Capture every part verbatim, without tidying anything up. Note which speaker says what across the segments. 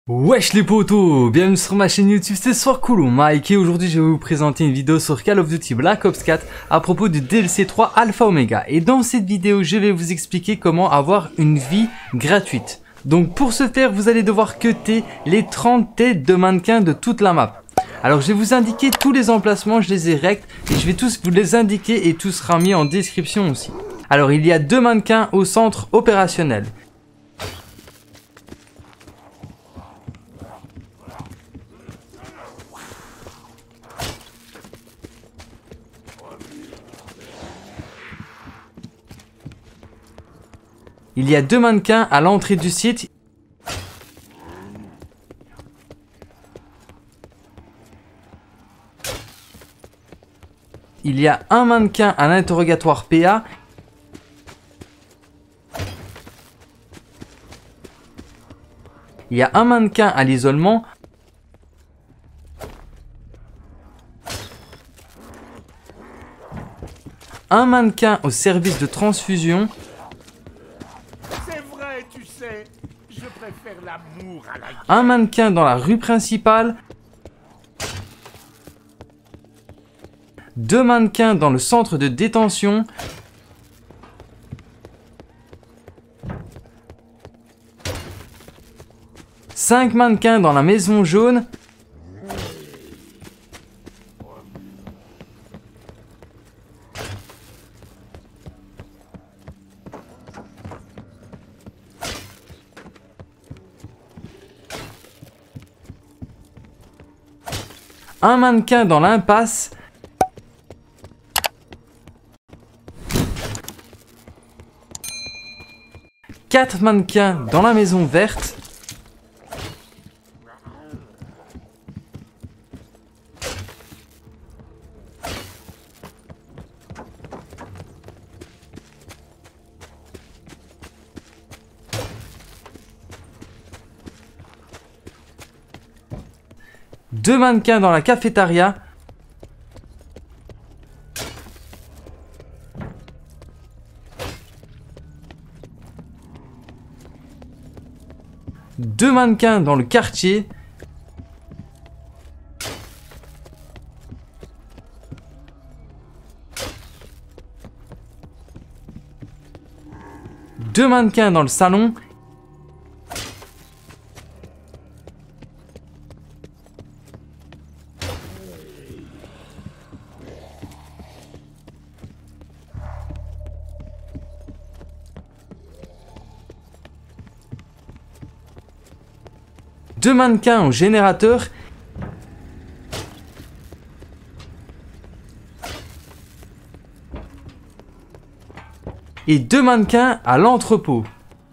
Speaker 1: Wesh les potos, bienvenue sur ma chaîne YouTube, c'est Soircool ou Mike et aujourd'hui je vais vous présenter une vidéo sur Call of Duty Black Ops quatre à propos du D L C trois Alpha Omega. Et dans cette vidéo je vais vous expliquer comment avoir une vie gratuite. Donc pour ce faire vous allez devoir cutter les trente têtes de mannequins de toute la map. Alors je vais vous indiquer tous les emplacements, je les ai rects et je vais tous vous les indiquer et tout sera mis en description aussi. Alors il y a deux mannequins au centre opérationnel. Il y a deux mannequins à l'entrée du site. Il y a un mannequin à l'interrogatoire P A. Il y a un mannequin à l'isolement. Un mannequin au service de transfusion.
Speaker 2: Tu sais, je préfère l'amour à la guerre.
Speaker 1: Un mannequin dans la rue principale. Deux mannequins dans le centre de détention. Cinq mannequins dans la maison jaune. Un mannequin dans l'impasse. Quatre mannequins dans la maison verte. Deux mannequins dans la cafétéria. Deux mannequins dans le quartier. Deux mannequins dans le salon. Deux mannequins au générateur. Et deux mannequins à l'entrepôt.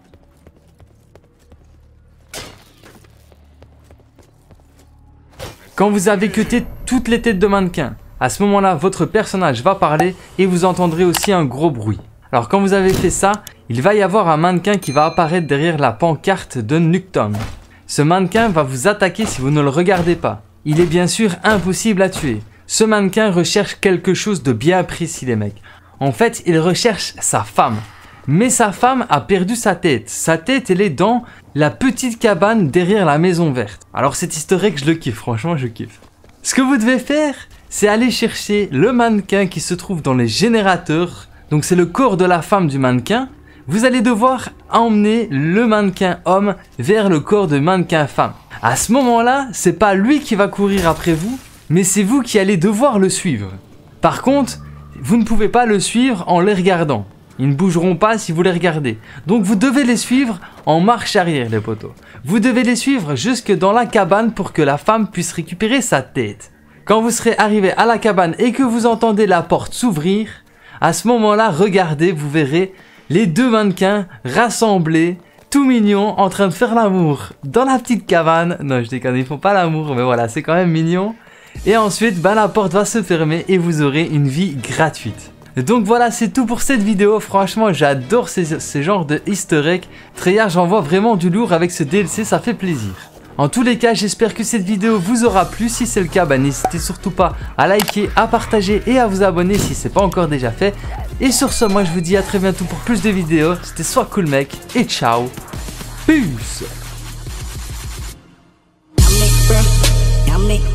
Speaker 1: Quand vous avez cuté toutes les têtes de mannequins, à ce moment-là, votre personnage va parler et vous entendrez aussi un gros bruit. Alors quand vous avez fait ça, il va y avoir un mannequin qui va apparaître derrière la pancarte de Nuketown. Ce mannequin va vous attaquer si vous ne le regardez pas. Il est bien sûr impossible à tuer. Ce mannequin recherche quelque chose de bien précis les mecs. En fait, il recherche sa femme. Mais sa femme a perdu sa tête. Sa tête, elle est dans la petite cabane derrière la maison verte. Alors cet easter egg, je le kiffe, franchement je kiffe. Ce que vous devez faire, c'est aller chercher le mannequin qui se trouve dans les générateurs. Donc c'est le corps de la femme du mannequin. Vous allez devoir emmener le mannequin homme vers le corps de mannequin femme. À ce moment-là, c'est pas lui qui va courir après vous, mais c'est vous qui allez devoir le suivre. Par contre, vous ne pouvez pas le suivre en les regardant. Ils ne bougeront pas si vous les regardez. Donc vous devez les suivre en marche arrière les potos. Vous devez les suivre jusque dans la cabane pour que la femme puisse récupérer sa tête. Quand vous serez arrivé à la cabane et que vous entendez la porte s'ouvrir, à ce moment-là, regardez, vous verrez les deux mannequins rassemblés, tout mignons, en train de faire l'amour dans la petite cabane. Non, je déconne, ils font pas l'amour, mais voilà, c'est quand même mignon. Et ensuite, ben, la porte va se fermer et vous aurez une vie gratuite. Donc voilà, c'est tout pour cette vidéo. Franchement, j'adore ces, ces genres de easter eggs. Treyarch, j'envoie vraiment du lourd avec ce D L C, ça fait plaisir. En tous les cas, j'espère que cette vidéo vous aura plu. Si c'est le cas, bah, n'hésitez surtout pas à liker, à partager et à vous abonner si ce n'est pas encore déjà fait. Et sur ce, moi je vous dis à très bientôt pour plus de vidéos. C'était Soircool mec et ciao. Peace.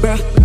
Speaker 3: bruh.